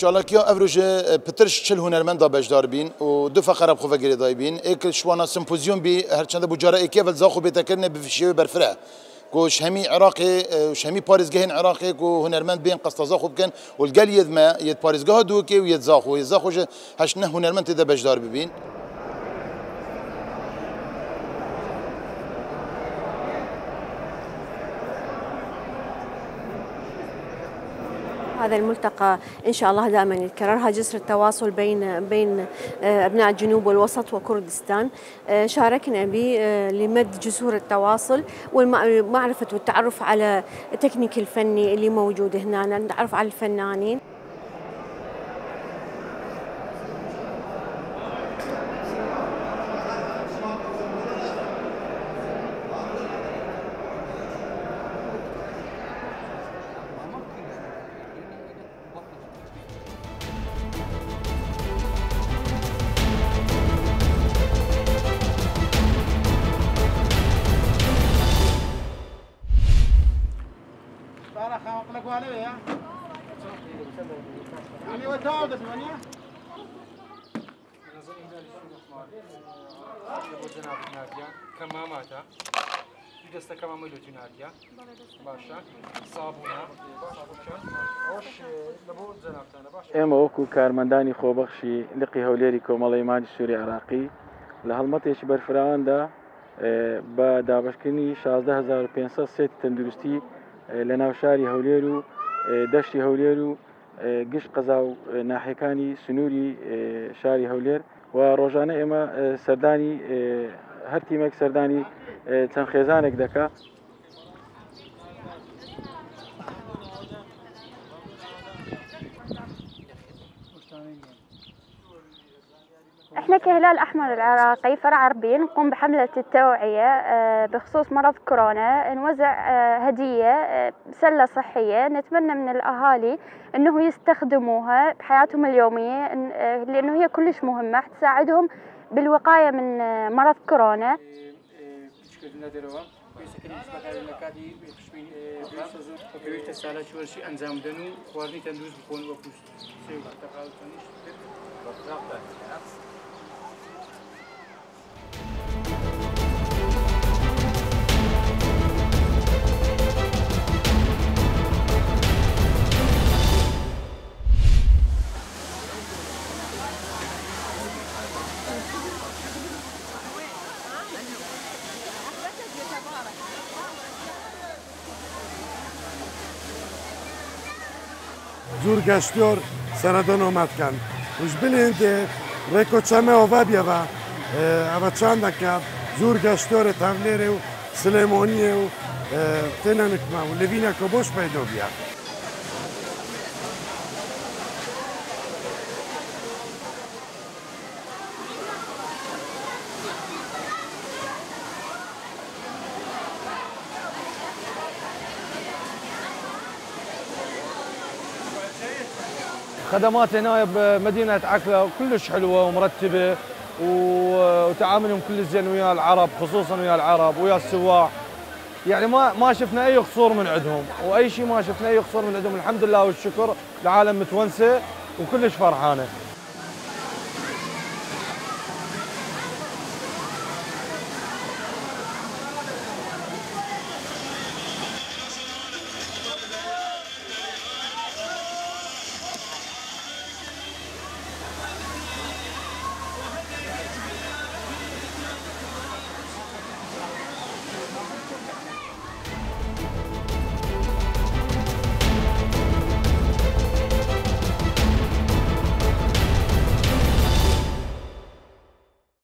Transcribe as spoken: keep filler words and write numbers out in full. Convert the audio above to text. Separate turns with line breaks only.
چالاکیا افروج پترش چل هنرمند بجدار بین و دو فقره بخو فکری دای بین ایک شوانا سمپوزیوم بی هر چند بجاره ایکی اول زاخو بتکرنه بفشیو برفره کوش همي عراقي وش همي باريزجهن عراقي كو هنرمند بين قسطزاخو بكن والقال يد ما يد باريزجها دوكي ويد زاخو يزاخو هشنه هنرمند تدا بجدار ببين.
هذا الملتقى إن شاء الله دائما يتكررها جسر التواصل بين بين أبناء الجنوب والوسط وكردستان. شاركنا به لمد جسور التواصل والمعرفة والتعرف على التكنيك الفني اللي موجود هنا، نتعرف على الفنانين.
ئێمە وەکو کارمەندانی خۆبەخشی لقی هەولێری کۆمەڵی مالی سووری عراقی لە هەڵمەتێکی بەرفراواندا بە دابەشکردنی شازدە هەزار و پێنجسەد سێتی تەندروستی لە ناو شاری هەولێر و دەشتی هەولێر و گشت قەزا و ناحیەکانی سنووری شاری هەولێر و ڕۆژانە ئێمە سەردانی هەر تیمێک سەردانی چەند خێزانێک دەکا.
احنا كهلال احمر العراقي فرع عربي نقوم بحملة التوعية بخصوص مرض كورونا، نوزع هدية سلة صحية نتمنى من الاهالي انه يستخدموها بحياتهم اليومية لانه هي كلش مهمة تساعدهم بالوقاية من مرض كورونا.
زور گشتیار سندان آمد کن وش بلنده ریکو چمه آوه بیوه اوه چند که زور گشتیار تولیر و سلیمانی و تننکمه و لوینه که باش پیدا بیه.
خدمات هنا بمدينة عكرة كلش حلوة ومرتبة وتعاملهم كل زين ويا العرب، خصوصا ويا العرب ويا السواح، يعني ما ما شفنا أي قصور من عندهم وأي شيء ما شفنا أي قصور من عندهم. الحمد لله والشكر، العالم متونسة وكلش فرحانة.